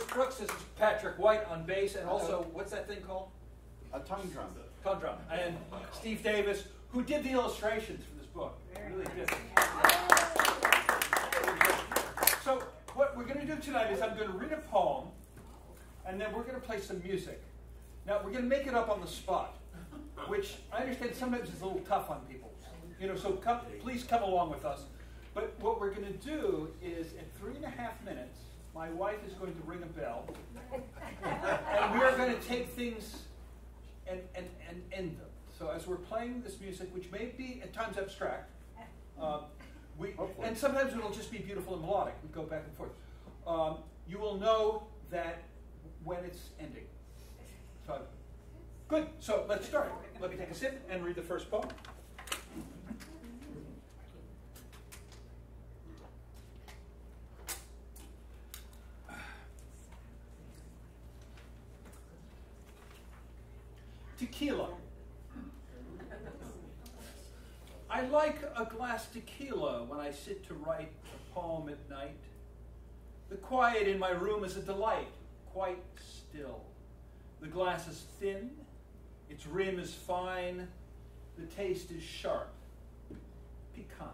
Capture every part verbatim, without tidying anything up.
Crooks. This is Patrick White on bass, and also, what's that thing called? A tongue drum. Tongue drum. And Steve Davis, who did the illustrations for this book. Really did. So what we're going to do tonight is I'm going to read a poem, and then we're going to play some music. Now, we're going to make it up on the spot, which I understand sometimes is a little tough on people. You know, so come, please come along with us. But what we're going to do is, in three and a half minutes, my wife is going to ring a bell, and we are going to take things and, and, and end them. So as we're playing this music, which may be at times abstract, uh, we, and sometimes it'll just be beautiful and melodic. We go back and forth. Um, you will know that when it's ending. So, good. So let's start. Let me take a sip and read the first poem. Tequila. I like a glass tequila when I sit to write a poem at night. The quiet in my room is a delight, quite still. The glass is thin, its rim is fine, the taste is sharp, piquant.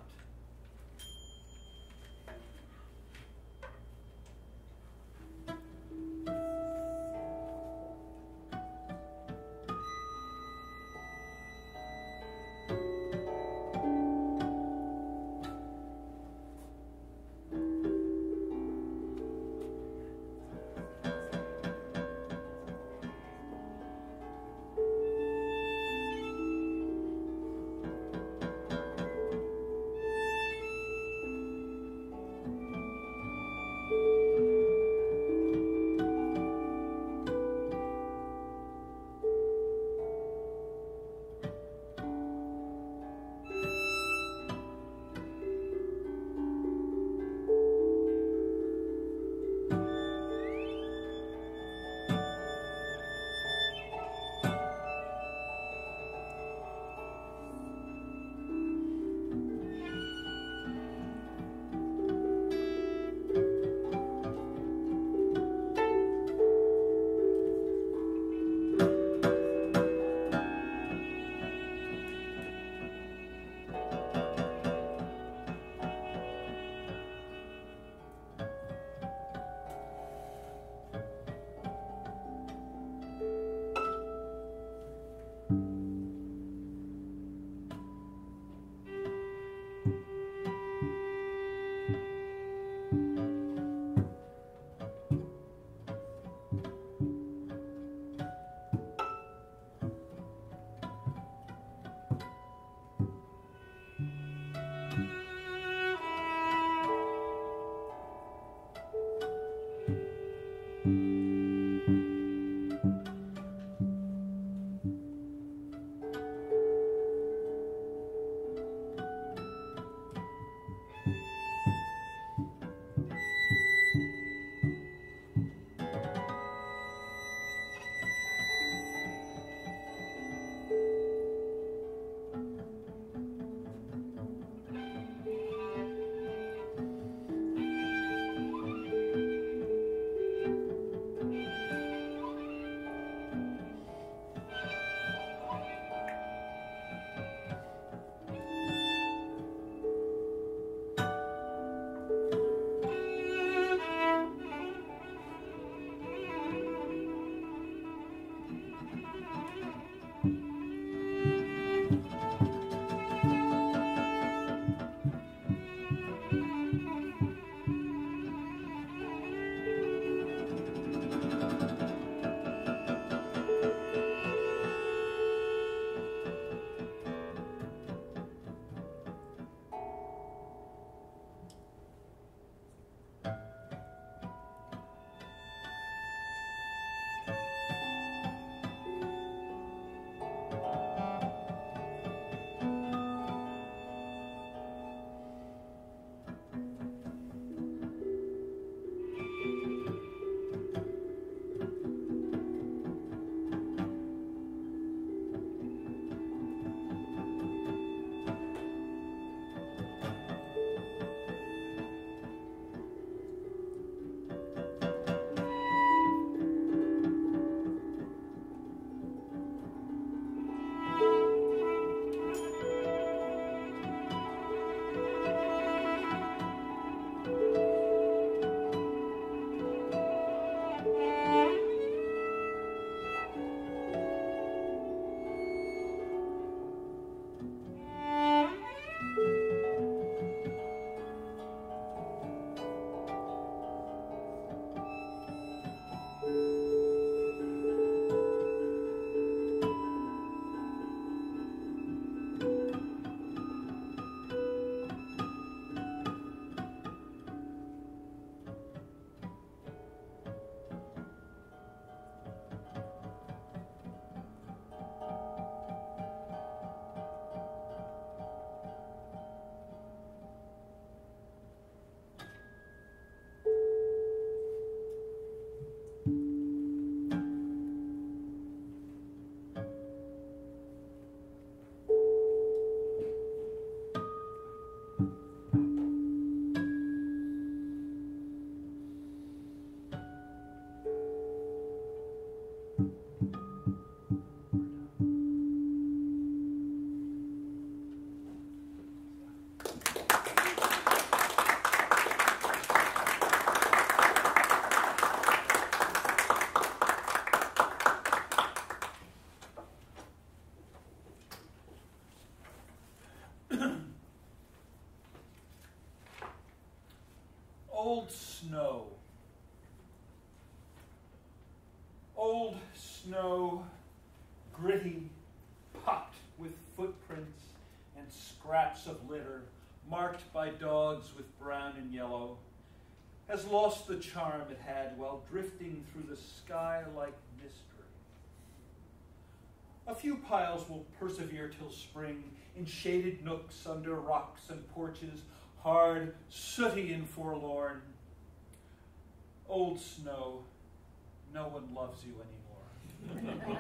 Old snow. Old snow, gritty, pocked with footprints and scraps of litter, marked by dogs with brown and yellow, has lost the charm it had while drifting through the sky like mystery. A few piles will persevere till spring in shaded nooks under rocks and porches, hard, sooty, and forlorn. Old snow, no one loves you anymore.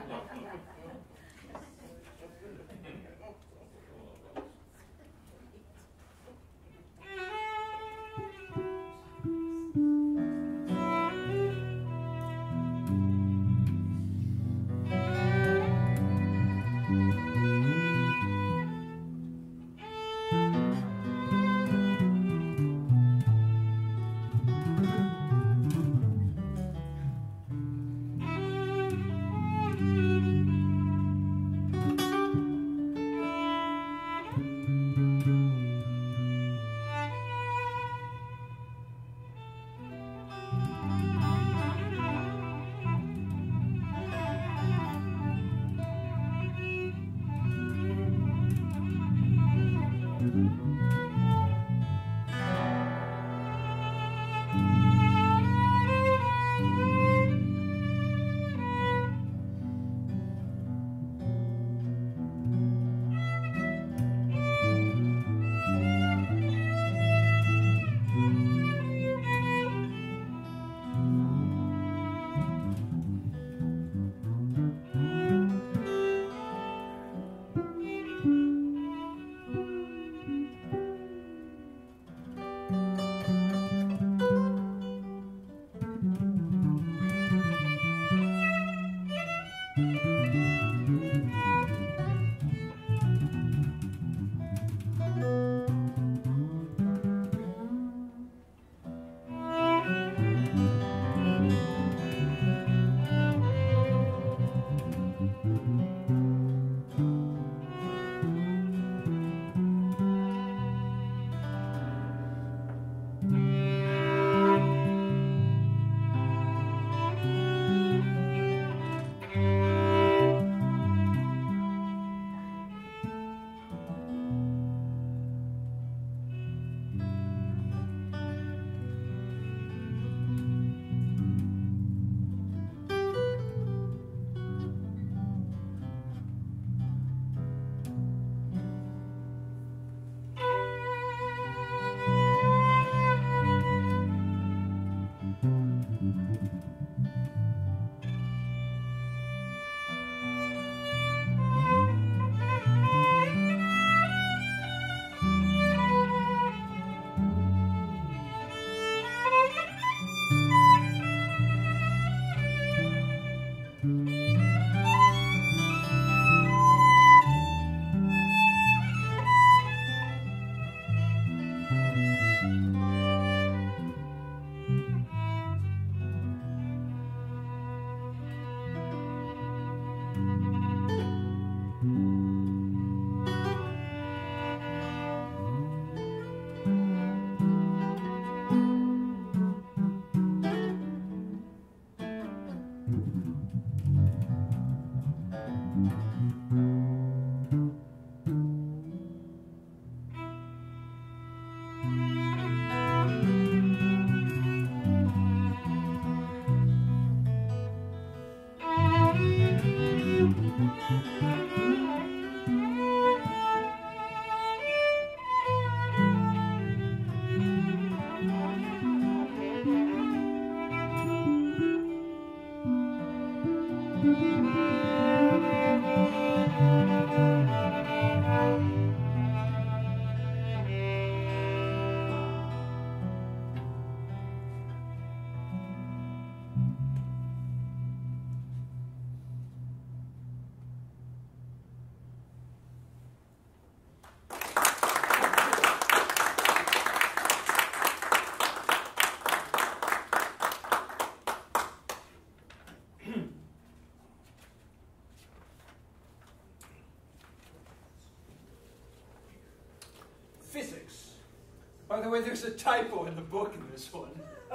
the way, there's a typo in the book in this one.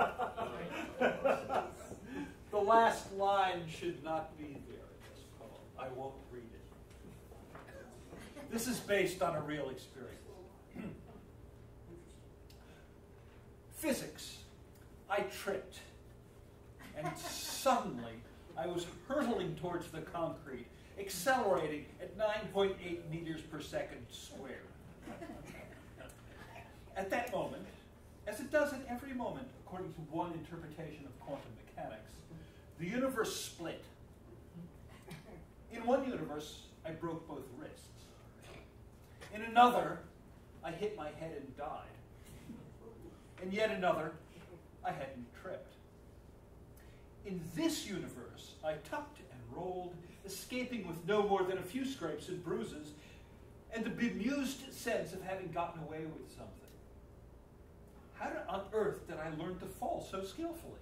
The last line should not be there in this poem. I won't read it. This is based on a real experience. Physics. I tripped, and suddenly I was hurtling towards the concrete, accelerating at nine point eight meters per second squared. At that moment, as it does at every moment, according to one interpretation of quantum mechanics, the universe split. In one universe, I broke both wrists. In another, I hit my head and died. In yet another, I hadn't tripped. In this universe, I tucked and rolled, escaping with no more than a few scrapes and bruises, and the bemused sense of having gotten away with something. How on earth did I learn to fall so skillfully?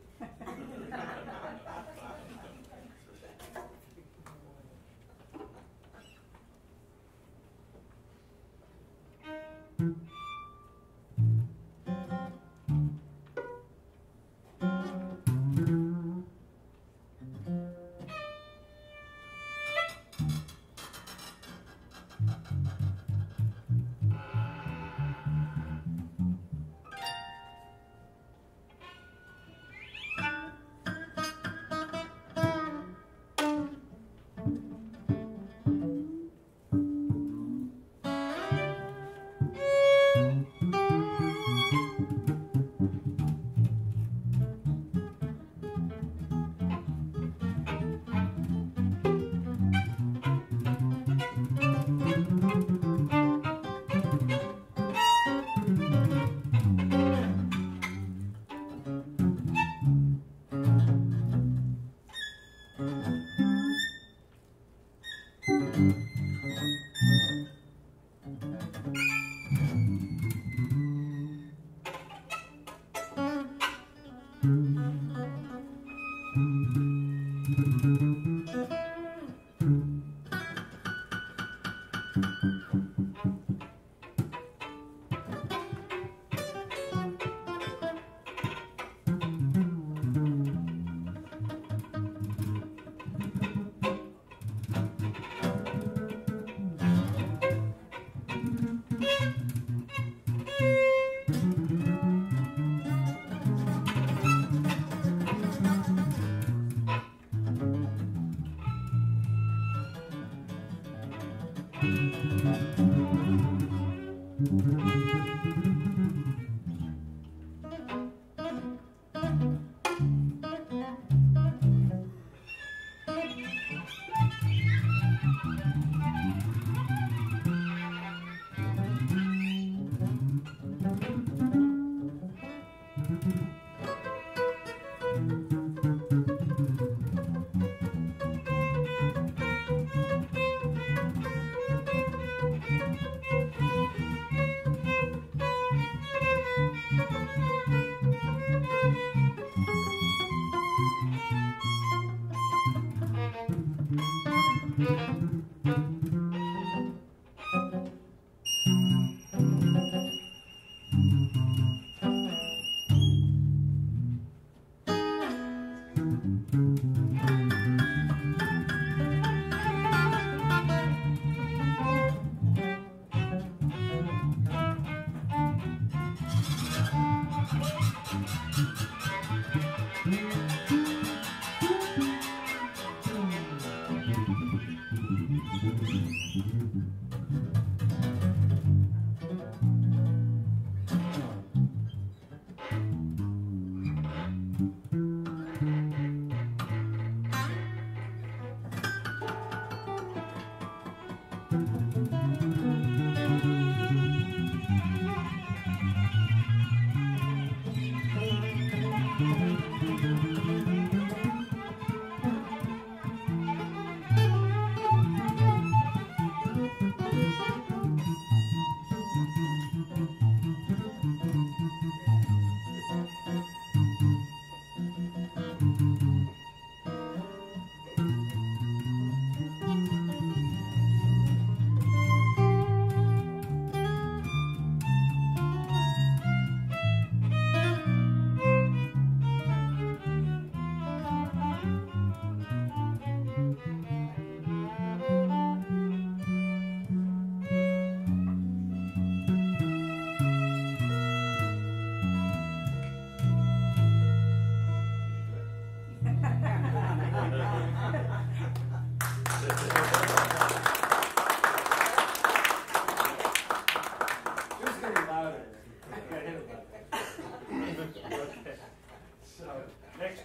Who's going to be louder? Yeah, hit it. Okay. So, next.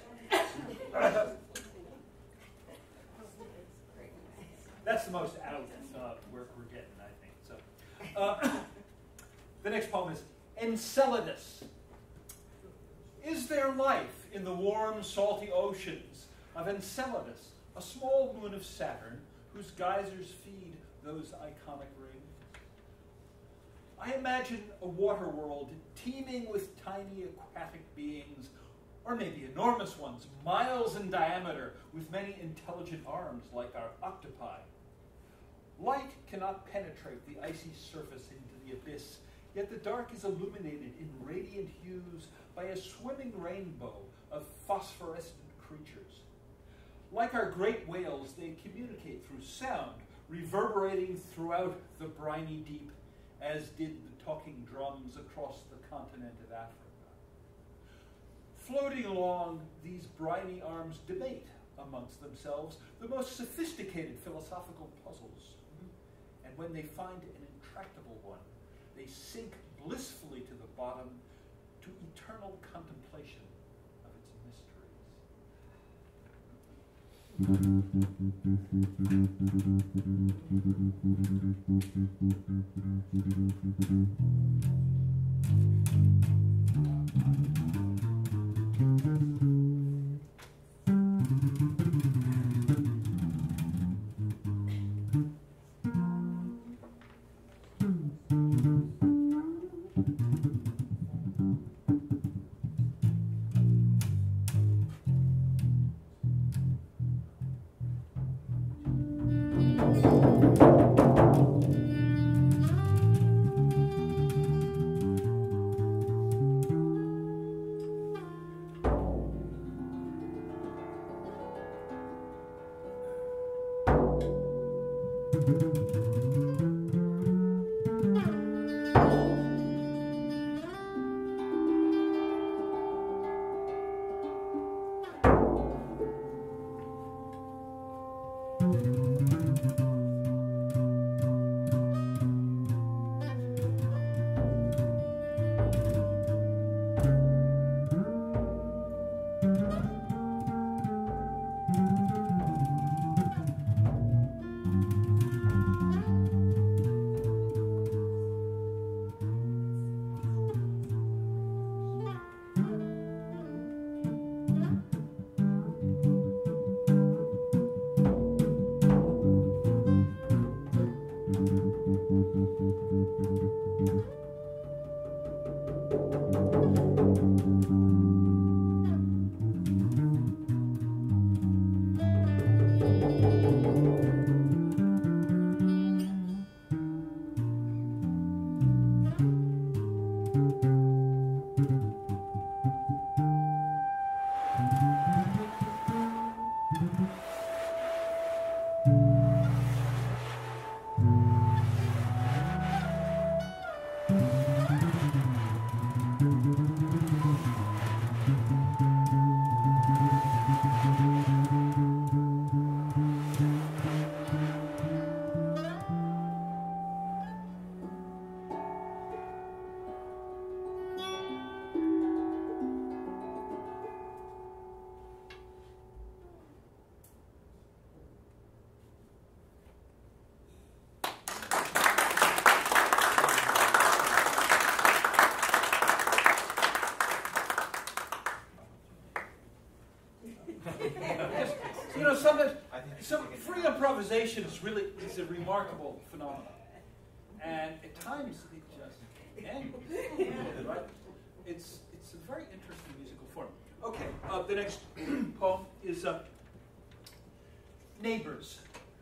That's the most out uh, work we're getting, I think. So, uh, the next poem is Enceladus. Is there life in the warm, salty oceans of Enceladus, a small moon of Saturn whose geysers feed those iconic rings? I imagine a water world teeming with tiny aquatic beings, or maybe enormous ones, miles in diameter, with many intelligent arms like our octopi. Light cannot penetrate the icy surface into the abyss, yet the dark is illuminated in radiant hues by a swimming rainbow of phosphorescent creatures. Like our great whales, they communicate through sound, reverberating throughout the briny deep, as did the talking drums across the continent of Africa. Floating along, these briny arms debate amongst themselves the most sophisticated philosophical puzzles. And when they find an intractable one, they sink blissfully to the bottom to eternal contemplation of its Some free improvisation is really is a remarkable phenomenon, and at times it just ends. Right? It's it's a very interesting musical form. Okay, uh, the next poem is uh, Neighbors.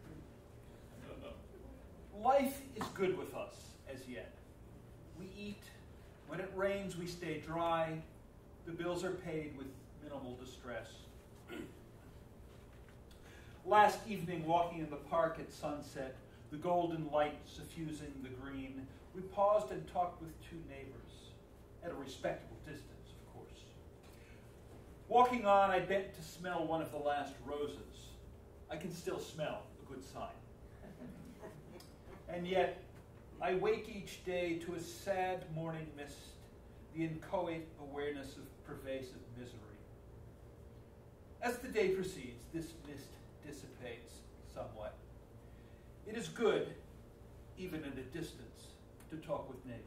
Life is good with us as yet. We eat. When it rains, we stay dry. The bills are paid with minimal distress. Last evening, walking in the park at sunset, the golden light suffusing the green, we paused and talked with two neighbors, at a respectable distance, of course. Walking on, I bent to smell one of the last roses. I can still smell a good sign. And yet, I wake each day to a sad morning mist, the inchoate awareness of pervasive misery. As the day proceeds, this mist dissipates somewhat. It is good, even at a distance, to talk with neighbors.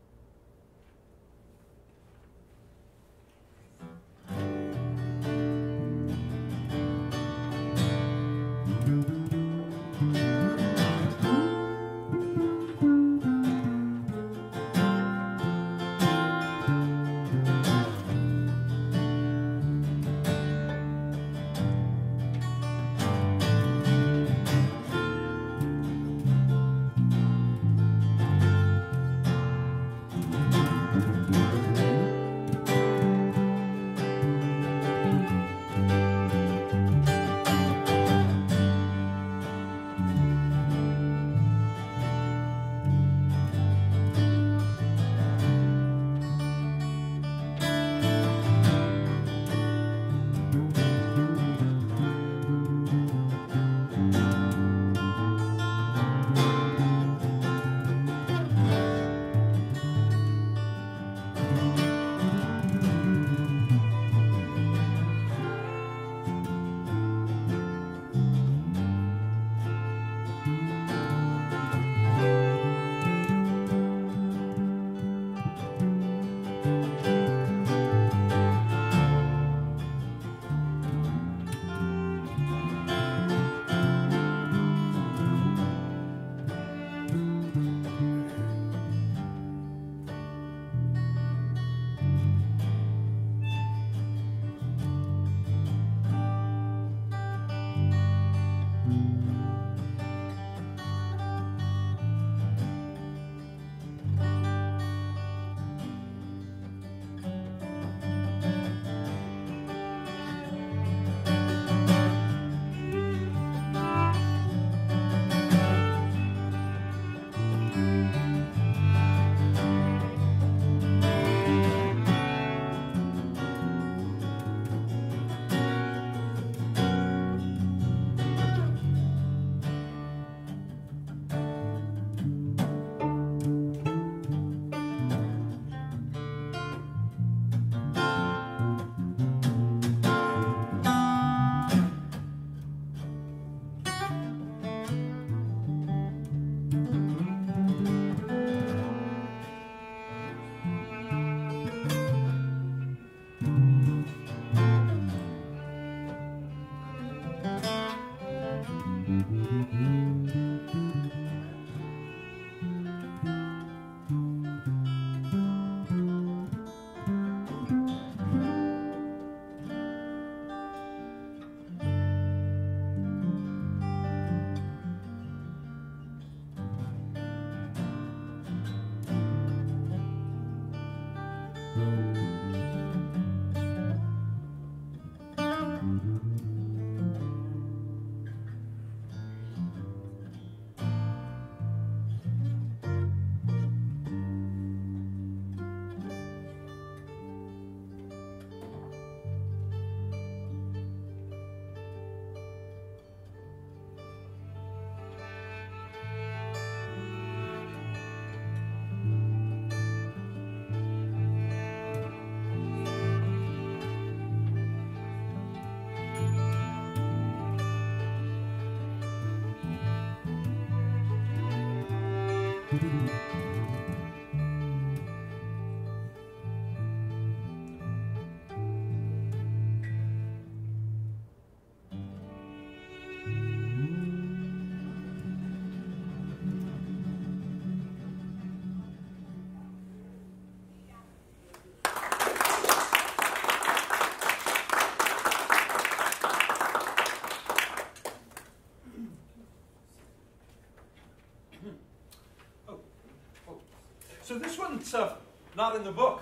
So this one's uh, not in the book.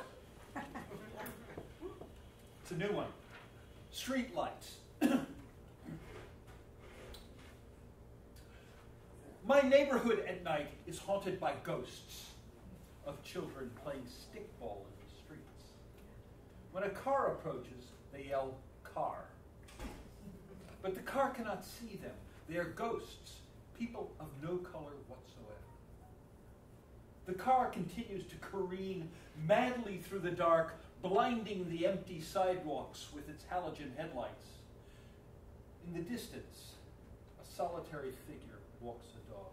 It's a new one. Street lights. My neighborhood at night is haunted by ghosts of children playing stickball in the streets. When a car approaches, they yell, "Car." But the car cannot see them. They are ghosts, people of no color whatsoever. The car continues to careen madly through the dark, blinding the empty sidewalks with its halogen headlights. In the distance, a solitary figure walks a dog.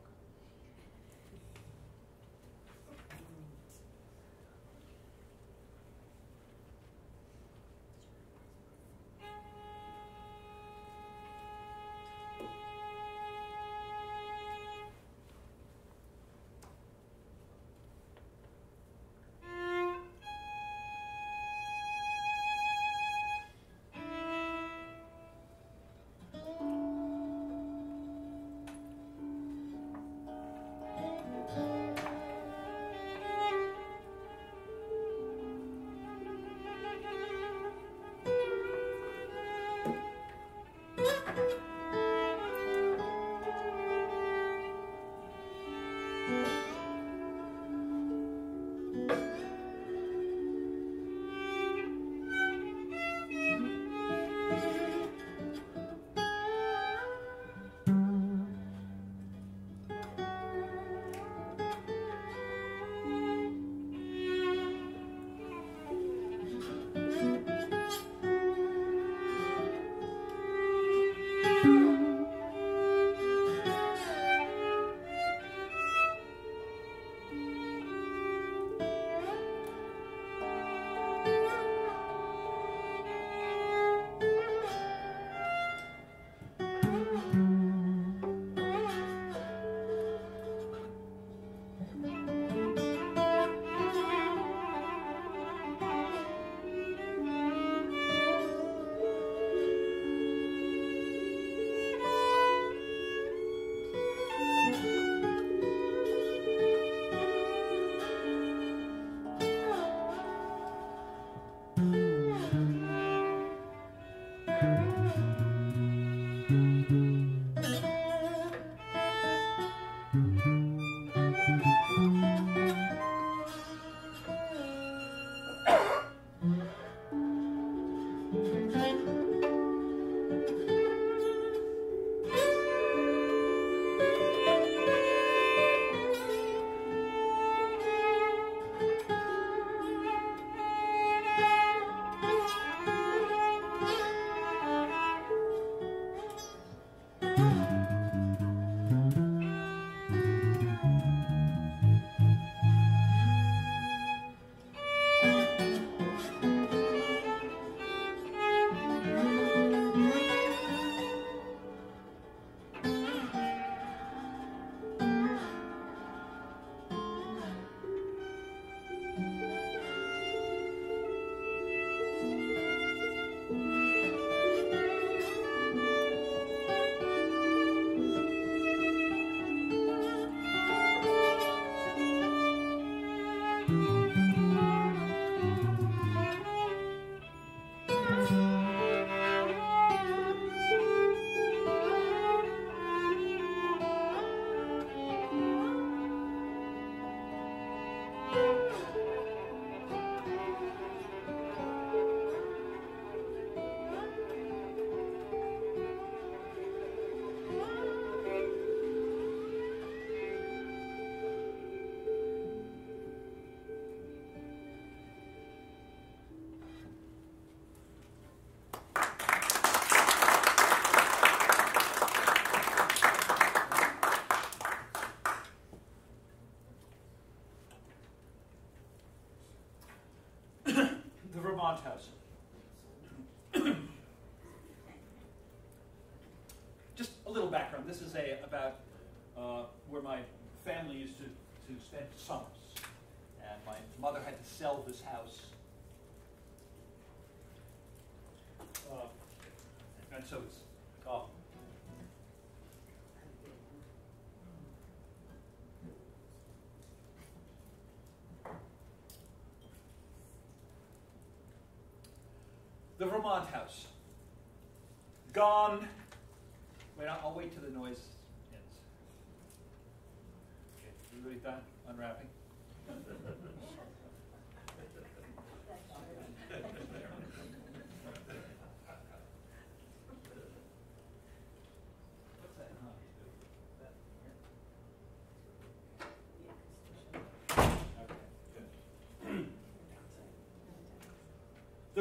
House. Just a little background. This is a about uh, where my family used to, to spend summers. And my mother had to sell this house. Uh, and so it's oh. The Vermont house. Gone. Wait, I'll, I'll wait till the noise ends. Okay, everybody done unwrapping? What's that? Huh?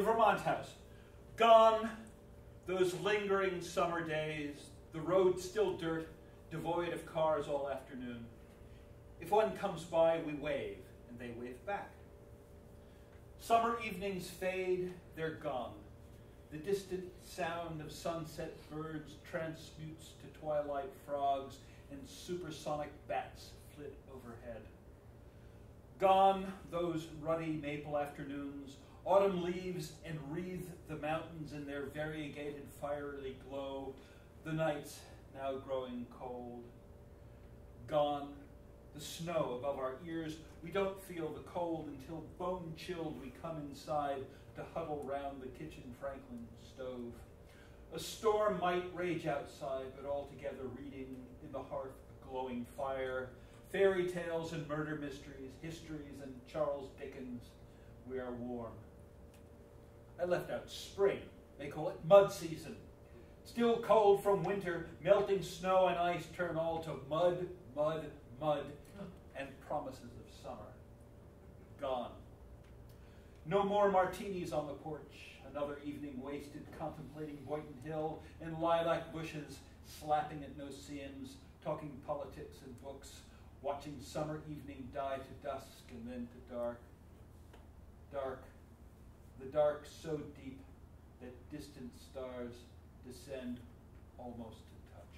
Vermont house. Gone, those lingering summer days, the road still dirt, devoid of cars all afternoon. If one comes by, we wave, and they wave back. Summer evenings fade, they're gone. The distant sound of sunset birds transmutes to twilight frogs, and supersonic bats flit overhead. Gone, those ruddy maple afternoons. Autumn leaves enwreathe the mountains in their variegated fiery glow, the nights now growing cold. Gone, the snow above our ears. We don't feel the cold until bone-chilled we come inside to huddle round the kitchen Franklin stove. A storm might rage outside, but altogether reading in the hearth a glowing fire, fairy tales and murder mysteries, histories and Charles Dickens, we are warm. I left out spring. They call it mud season. Still cold from winter, melting snow and ice turn all to mud, mud, mud, and promises of summer. Gone. No more martinis on the porch. Another evening wasted contemplating Boynton Hill in lilac bushes, slapping at no-see-ums, talking politics and books, watching summer evening die to dusk and then to dark. Dark. The dark so deep that distant stars descend almost to touch.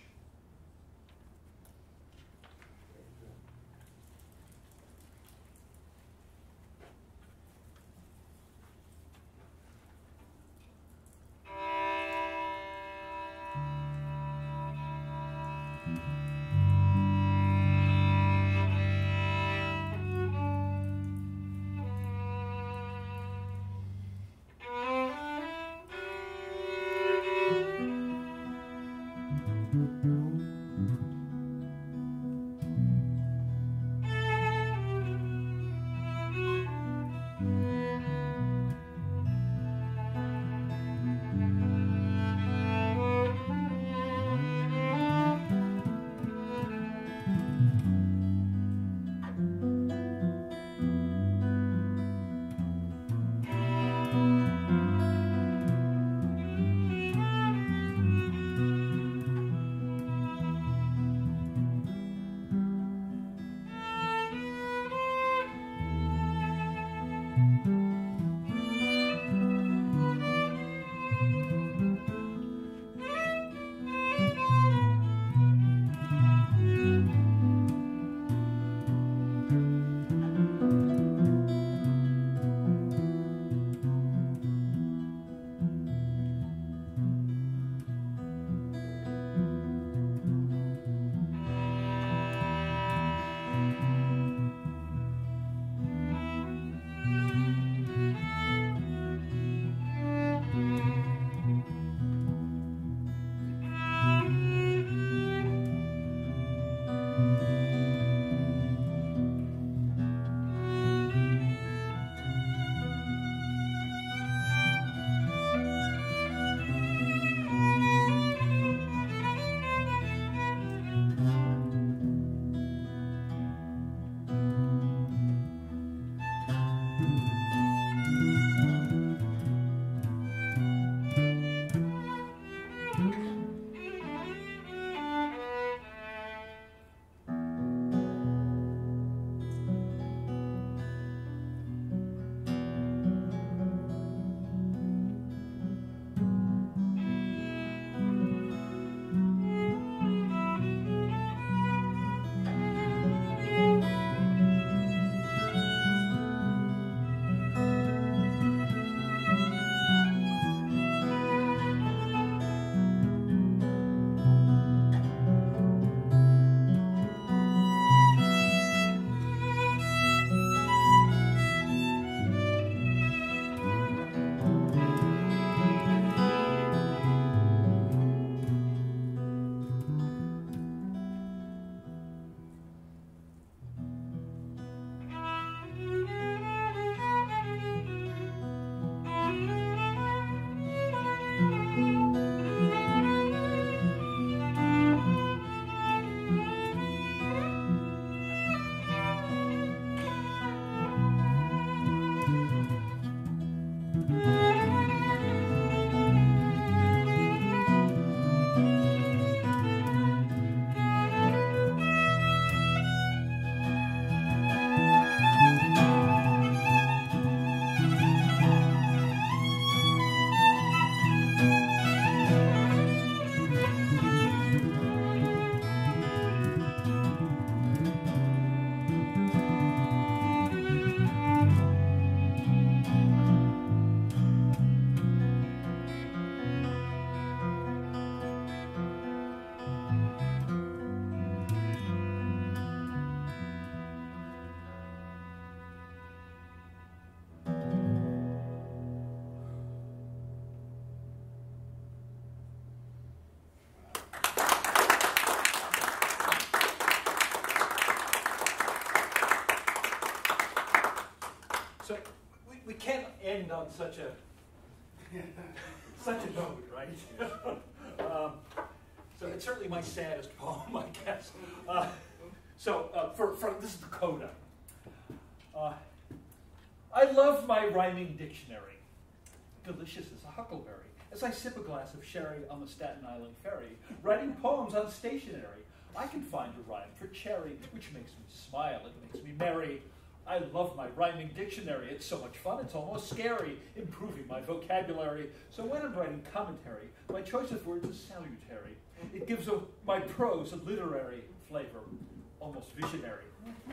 on such a such a note, right? um, so it's certainly my saddest poem, I guess. Uh, so uh, for, for this is the coda. Uh, I love my rhyming dictionary, delicious as a huckleberry, as I sip a glass of sherry on the Staten Island ferry, writing poems on stationery. I can find a rhyme for cherry, which makes me smile, it makes me merry. I love my rhyming dictionary. It's so much fun, it's almost scary, improving my vocabulary. So when I'm writing commentary, my choice of words is salutary. It gives a, my prose a literary flavor, almost visionary.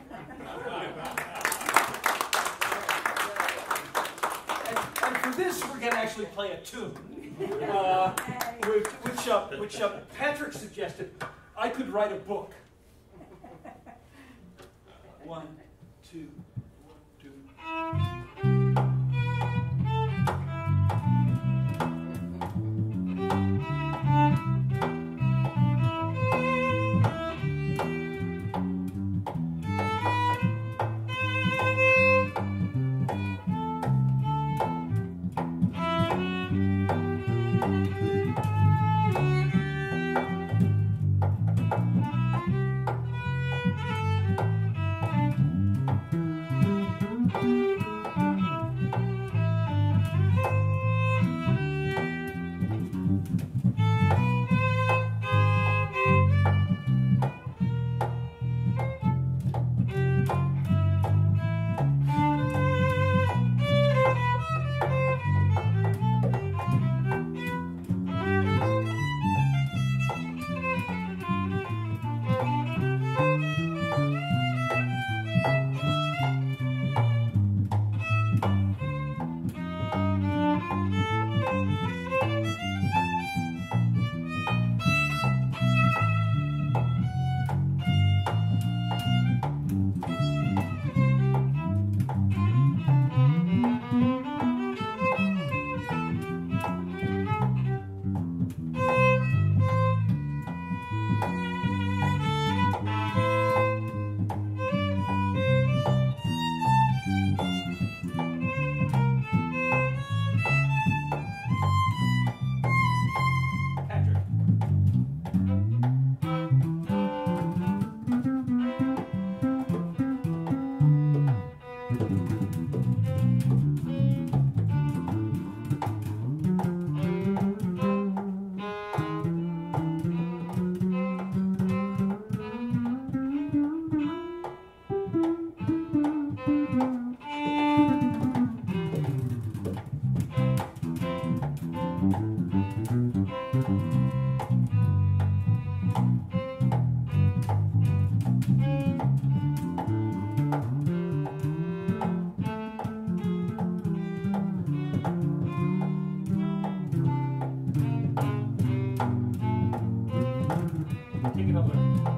and, and for this, we're going to actually play a tune, uh, which, which, uh, which uh, Patrick suggested. I could write a book. One, two, one, two. Take it over.